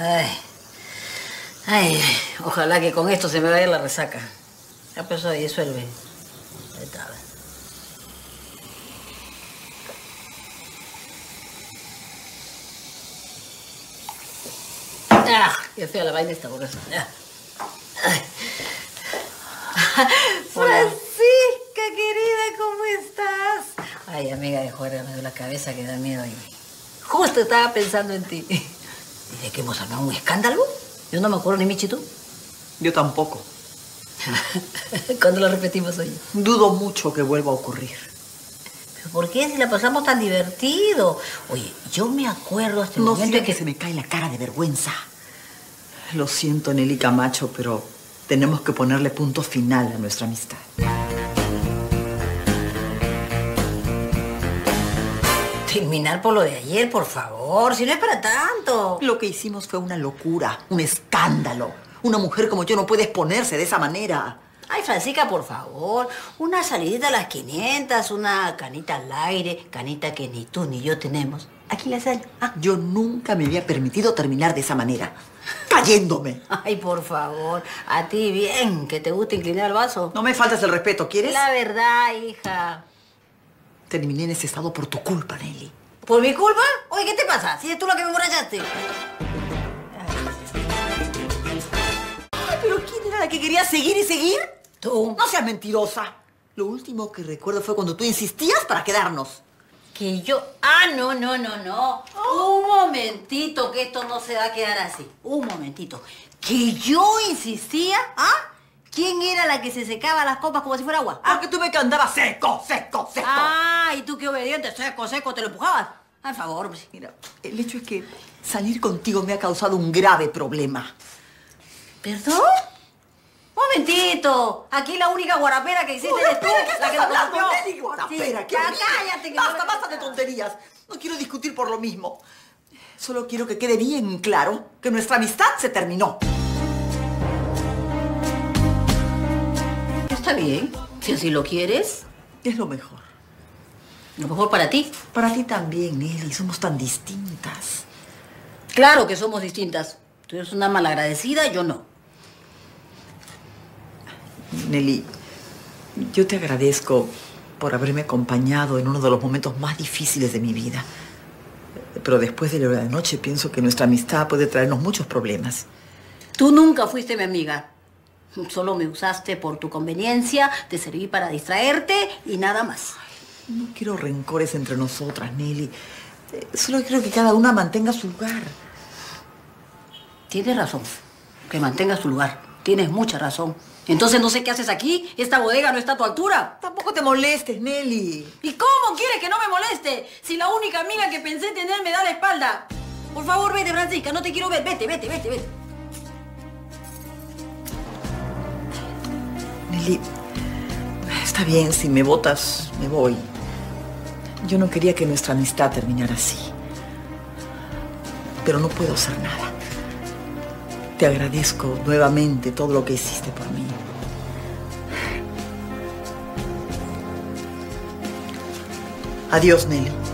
Ay. Ay, ojalá que con esto se me vaya la resaca. Ya pues, disuelve. Ahí está. ¡Ah! Qué fea la vaina esta, por eso. Francisca, querida, ¿cómo estás? Ay, amiga de Juárez, me dio la cabeza que da miedo. Y justo estaba pensando en ti. ¿Y de que hemos armado un escándalo? Yo no me acuerdo ni Michi, ¿tú? Yo tampoco. ¿Cuándo lo repetimos hoy? Dudo mucho que vuelva a ocurrir. ¿Pero por qué si la pasamos tan divertido? Oye, yo me acuerdo hasta el momento en que se me cae la cara de vergüenza. Lo siento, Nelly Camacho, pero tenemos que ponerle punto final a nuestra amistad. Terminar por lo de ayer, por favor, si no es para tanto. Lo que hicimos fue una locura, un escándalo. Una mujer como yo no puede exponerse de esa manera. Ay, Francisca, por favor, una salidita a las 500, una canita al aire, canita que ni tú ni yo tenemos. Aquí la sal. Ah, yo nunca me había permitido terminar de esa manera, cayéndome. Ay, por favor, a ti bien, que te gusta inclinar el vaso. No me faltes el respeto, ¿quieres? La verdad, hija. Terminé en ese estado por tu culpa, Nelly. ¿Por mi culpa? Oye, ¿qué te pasa? Si eres tú la que me emborrachaste. Ay, ¿pero quién era la que quería seguir y seguir? Tú. No seas mentirosa. Lo último que recuerdo fue cuando tú insistías para quedarnos. Que yo... Ah, no. Un momentito, que esto no se va a quedar así. Un momentito. Que yo insistía, ¿ah? ¿Quién era la que se secaba las copas como si fuera agua? Porque tú me andabas seco. Ah, y tú qué obediente, seco, te lo empujabas. Al favor, pues. Mira, el hecho es que salir contigo me ha causado un grave problema. ¿Perdón? Momentito. Aquí la única guarapera que existe eres tú. ¿Qué estás hablando, corrompió. Nelly? Guarapera, Sí, ¿qué ya horrible. cállate. Que Basta de tonterías. No quiero discutir por lo mismo. Solo quiero que quede bien claro que nuestra amistad se terminó. Está bien, si así lo quieres. Es lo mejor. Lo mejor para ti. Para ti también, Nelly. Somos tan distintas. Claro que somos distintas. Tú eres una malagradecida, yo no. Nelly, yo te agradezco por haberme acompañado en uno de los momentos más difíciles de mi vida. Pero después de la hora de noche pienso que nuestra amistad puede traernos muchos problemas. Tú nunca fuiste mi amiga. Solo me usaste por tu conveniencia, te serví para distraerte y nada más. No quiero rencores entre nosotras, Nelly. Solo quiero que cada una mantenga su lugar. Tienes razón, que mantengas tu lugar. Tienes mucha razón. Entonces no sé qué haces aquí. Esta bodega no está a tu altura. Tampoco te molestes, Nelly. ¿Y cómo quieres que no me moleste? Si la única amiga que pensé tener me da la espalda. Por favor, vete, Francisca. No te quiero ver. Vete. Nelly, está bien, si me botas, me voy. Yo no quería que nuestra amistad terminara así. Pero no puedo hacer nada. Te agradezco nuevamente todo lo que hiciste por mí. Adiós, Nelly.